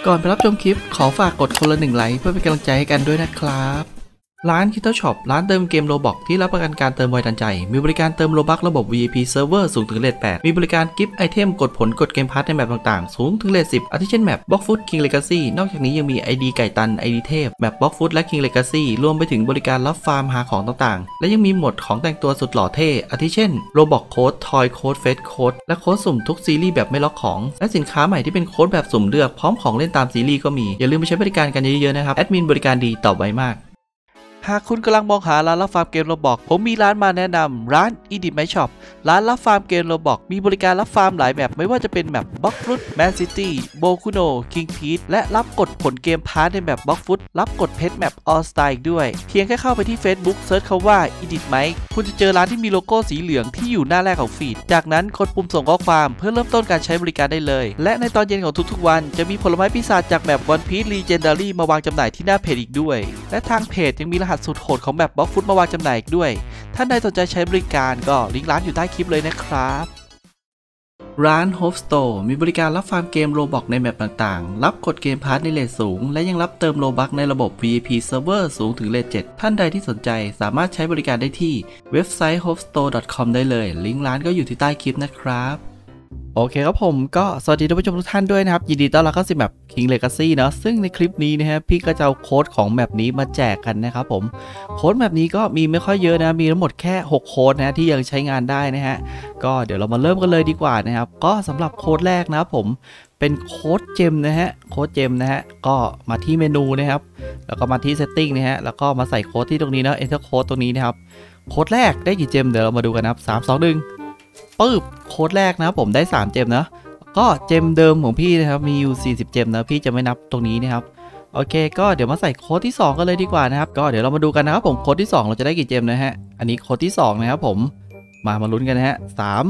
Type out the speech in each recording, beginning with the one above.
ก่อนไปรับชมคลิปขอฝากกดคนละ1 ไลค์เพื่อเป็นกำลังใจให้กันด้วยนะครับร้าน Kittle Shop ร้านเติมเกม Roblox ที่รับประกันการเติมไวทันใจมีบริการเติม Robux ระบบ VIP Server สูงถึงเรท 8มีบริการกิฟต์ไอเทมกดผลกดเกมพาร์ทในแมปต่างๆสูงถึงเรท 10 อาทิเช่นแมป Bloxfoot King Legacy นอกจากนี้ยังมี ID ไก่ตัน ID เทพแมป Bloxfoot และ King Legacy รวมไปถึงบริการรับฟาร์มหาของต่างๆและยังมีโหมดของแต่งตัวสุดหล่อเท่อาทิเช่น Roblox Code Toy Code Face Code และโค้ดสุ่มทุกซีรีส์แบบไม่ล็อกของและสินค้าใหม่ที่เป็นโค้ดแบบสุ่มเลือกพร้อมของเล่นตามซีรีส์ก็มีอย่าลืมไปใช้บริการกันเยอะๆนะครับแอดมินบริการดีตอบไวมากหากคุณกำลังมองหาร้านรับฟาร์มเกมโรบอกผมมีร้านมาแนะนำร้าน Edit My Shop ร้านรับฟาร์มเกมโรบอกมีบริการรับฟาร์มหลายแบบไม่ว่าจะเป็นแมป Bloxfoot Man City Bokuno King Peach และรับกดผลเกมพาร์ทในแมป Bloxfoot รับกดเพชรแมป All Star อีกด้วยเพียงแค่เข้าไปที่ Facebook เซิร์ชคำว่า Edit My คุณจะเจอร้านที่มีโลโก้สีเหลืองที่อยู่หน้าแรกของฟีดจากนั้นกดปุ่มส่งข้อความเพื่อเริ่มต้นการใช้บริการได้เลยและในตอนเย็นของทุกๆวันจะมีผลไม้ปีศาจจากแมป One Piece Legendary มาวางจำหน่ายที่หน้าเพจอีกด้วยและทางเพจยังมีรหัสสุดโหดของแมปBloxfoot มาวางจำหน่ายอีกด้วยท่านใดสนใจใช้บริการก็ลิงก์ร้านอยู่ใต้คลิปเลยนะครับร้าน Hope Store มีบริการรับฟาร์มเกม Roblox ในแมปต่างๆรับกดเกมพาร์ทในเรทสูงและยังรับเติม Robux ในระบบ VIP Server สูงถึงเรท 7ท่านใดที่สนใจสามารถใช้บริการได้ที่เว็บไซต์ hopestore.com ได้เลยลิงก์ร้านก็อยู่ที่ใต้คลิปนะครับโอเคครับผมก็สวัสดีท่านผู้ชมทุกท่านด้วยนะครับยินดีต้อนรับเข้าสู่แมป King Legacy เนาะซึ่งในคลิปนี้นะฮะพี่ก็จะเอาโค้ดของแมปนี้มาแจกกันนะครับผมโค้ดแมปนี้ก็มีไม่ค่อยเยอะนะมีทั้งหมดแค่6โค้ดนะที่ยังใช้งานได้นะฮะก็เดี๋ยวเรามาเริ่มกันเลยดีกว่านะครับก็สำหรับโค้ดแรกนะครับผมเป็นโค้ดเจมนะฮะโค้ดเจมนะฮะก็มาที่เมนูนะครับแล้วก็มาที่ setting นะฮะแล้วก็มาใส่โค้ดที่ตรงนี้นะ enter code ตรงนี้นะครับโค้ดแรกได้กี่เจมเดี๋ยวเรามาดูกันนะครับ3 2 1ปึ๊บโค้ดแรกนะผมได้3เจมนะก็เจมเดิมของพี่นะครับมีอยู่40เจมนะพี่จะไม่นับตรงนี้นะครับโอเคก็เดี๋ยวมาใส่โค้ดที่2กันเลยดีกว่านะครับก็เดี๋ยวเรามาดูกันนะครับผมโค้ดที่2เราจะได้กี่เจมนะฮะอันนี้โค้ดที่2นะครับผมมาลุ้นกันนะฮะ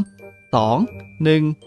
3 2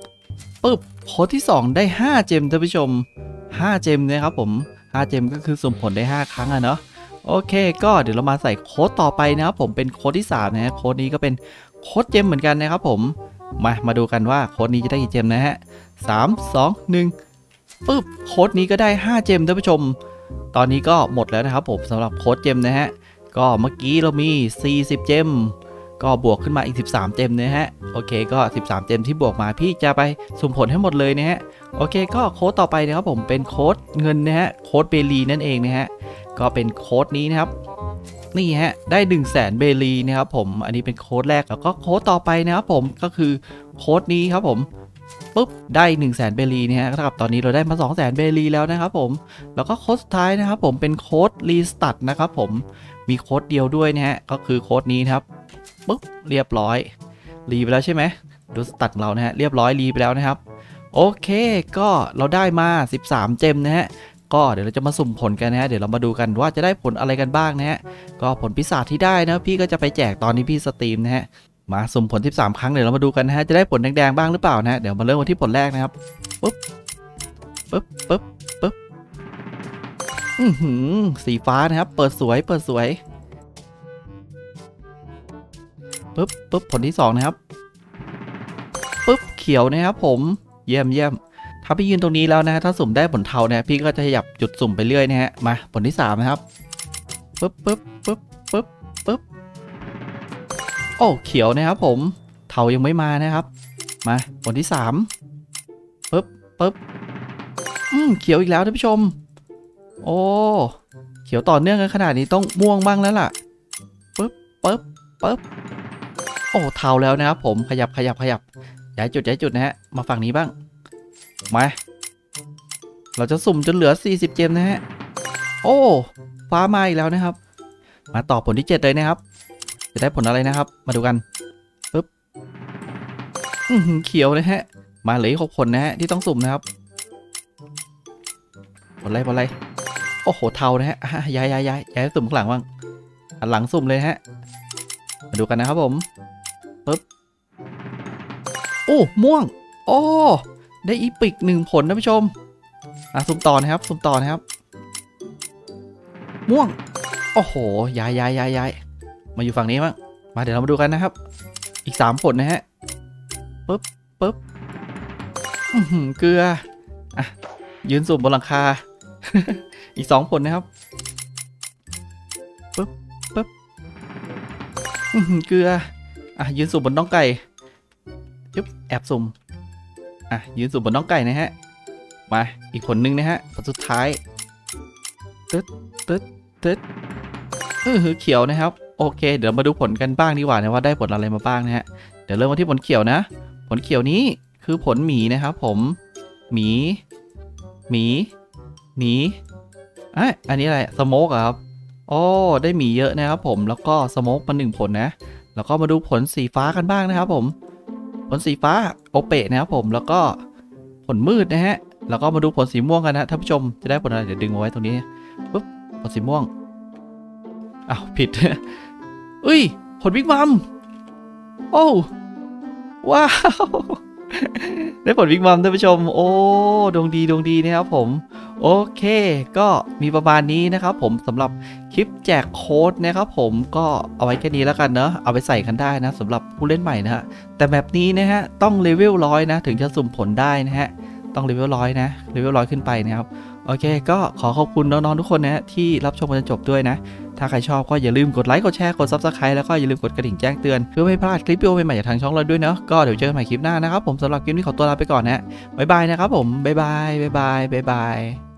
1ปึ๊บโค้ดที่2ได้5เจมท่านผู้ชม5เจมนะครับผม5เจมก็คือสุ่มผลได้5ครั้งอะเนาะโอเคก็เดี๋ยวเรามาใส่โค้ดต่อไปนะครับผมเป็นโค้ดที่3นะฮะโค้ดนี้ก็เป็นโค้ดเจมเหมือนกันนะครับผมมาดูกันว่าโค้ดนี้จะได้กี่เจมนะฮะ3 2 1ปึ๊บโค้ดนี้ก็ได้5เจมท่านผู้ชมตอนนี้ก็หมดแล้วนะครับผมสำหรับโค้ดเจมนะฮะก็เมื่อกี้เรามี40เจมก็บวกขึ้นมาอีก13เจมนะฮะโอเคก็13เจมที่บวกมาพี่จะไปสุ่มผลให้หมดเลยนะฮะโอเคก็โค้ดต่อไปนะครับผมเป็นโค้ดเงินนะฮะโค้ดเบลีนั่นเองนะฮะก็เป็นโค้ดนี้นะครับนี่ฮะได้100,000เบลีนะครับผมอันนี้เป็นโค้ดแรกแล้วก็โค้ดต่อไปนะครับผมก็คือโค้ดนี้ครับผมปุ๊บได้100,000เบลีนะฮะเท่ากับตอนนี้เราได้มา200,000เบลีแล้วนะครับผมแล้วก็โค้ดสุดท้ายนะครับผมเป็นโค้ดรีสตาร์ทนะครับผมมีโค้ดเดียวด้วยนะฮะก็คือโค้ดนี้ครับปุ๊บเรียบร้อยรีไปแล้วใช่ไหมดูสตาร์ทเรานะฮะเรียบร้อยรีไปแล้วนะครับโอเคก็เราได้มา13เจมนะฮะก็เดี๋ยวเราจะมาสุ่มผลกันนะฮะเดี๋ยวเรามาดูกันว่าจะได้ผลอะไรกันบ้างนะฮะก็ผลปีศาจที่ได้นะพี่ก็จะไปแจกตอนนี้พี่สตรีมนะฮะมาสุ่มผล13ครั้งเดี๋ยวเรามาดูกันนะฮะจะได้ผลแดงๆบ้างหรือเปล่านะฮะเดี๋ยวมาเริ่มกันที่ผลแรกนะครับปึ๊บสีฟ้านะครับเปิดสวยปึ๊บผลที่2นะครับปึ๊บเขียวนะครับผมเยี่ยมถ้าพี่ยืนตรงนี้แล้วนะฮะถ้าสุ่มได้ผลเทาเนี่ยพี่ก็จะขยับจุดสุ่มไปเรื่อยนะฮะมาผลที่3นะครับปึ๊บโอ้เขียวนะครับผมเทายังไม่มานะครับมาผลที่3ปึ๊บเขียวอีกแล้วท่านผู้ชมโอ้เขียวต่อเนื่องกันขนาดนี้ต้องม่วงบ้างแล้วล่ะปึ๊บโอ้เทาแล้วนะครับผมขยับย้ายจุดนะฮะมาฝั่งนี้บ้างมาเราจะสุ่มจนเหลือ40เจมนะฮะโอ้ฟ้ามาอีกแล้วนะครับมาต่อผลที่7เลยนะครับจะได้ผลอะไรนะครับมาดูกันปึ๊บเขียวนะฮะมาเหลือ6ผลนะฮะที่ต้องสุ่มนะครับผลอะไรโอ้โหเทานะฮะย้ายสุ่มข้างหลังบ้างหลังสุ่มเลยฮะมาดูกันนะครับผมปึ๊บโอ้ม่วงโอ้ได้อีพิก1ผลท่านผู้ชมสุ่มต่อนะครับม่วงโอ้โหย้ายมาอยู่ฝั่งนี้บ้างมาเดี๋ยวเรามาดูกันนะครับอีก3ผลนะฮะปึ๊บเกลือยืนสูบบนหลังคา อีก2 ผลนะครับปึ๊บปึ๊บเกลือยืนสูบบนน้องไก่ยึบแอบสุ่มยืนสูบบนน้องไก่นะฮะมาอีกผลหนึ่งนะฮะผลสุดท้ายตึ๊ดตึ๊ดตึ๊ดเขียวนะครับโอเคเดี๋ยวมาดูผลกันบ้างดีกว่านะว่าได้ผลอะไรมาบ้างนะฮะเดี๋ยวเริ่มมาที่ผลเขียวนะผลเขียวนี้คือผลหมีนะครับผมหมีอันนี้อะไรสโมกครับโอ้ได้หมีเยอะนะครับผมแล้วก็สโมกมา1 ผลนะแล้วก็มาดูผลสีฟ้ากันบ้างนะครับผมผลสีฟ้าโอเปะนะครับผมแล้วก็ผลมืดนะฮะแล้วก็มาดูผลสีม่วงกันนะท่านผู้ชมจะได้ผลอะไรเดี๋ยวดึงมาไว้ตรงนี้ปุ๊บผลสีม่วงผิด ผลบิ๊กมัมโอ้ว้าว ได้ผลบิ๊กมัมท่านผู้ชมโอ้ดวงดีนะครับผมโอเคก็มีประมาณนี้นะครับผมสำหรับคลิปแจกโค้ดนะครับผมก็เอาไว้แค่นี้แล้วกันเนอะเอาไปใส่กันได้นะสำหรับผู้เล่นใหม่นะฮะแต่แบบนี้นะฮะต้องเลเวล100นะถึงจะสุ่มผลได้นะฮะต้องเลเวล100นะเลเวล100ขึ้นไปนะครับโอเคก็ขอขอบคุณน้องๆทุกคนนะที่รับชมกันจนจบด้วยนะถ้าใครชอบก็อย่าลืมกดไลค์กดแชร์กด Subscribe แล้วก็อย่าลืมกดกระดิ่งแจ้งเตือนเพื่อไม่พลาดคลิปวิดีโอใหม่ๆจากทางช่องเราด้วยเนาะก็เดี๋ยวเจอกันใหม่คลิปหน้านะครับผมสำหรับคลิปนี้ขอตัวลาไปก่อนนะบ๊ายบายนะครับผมบ๊ายบาย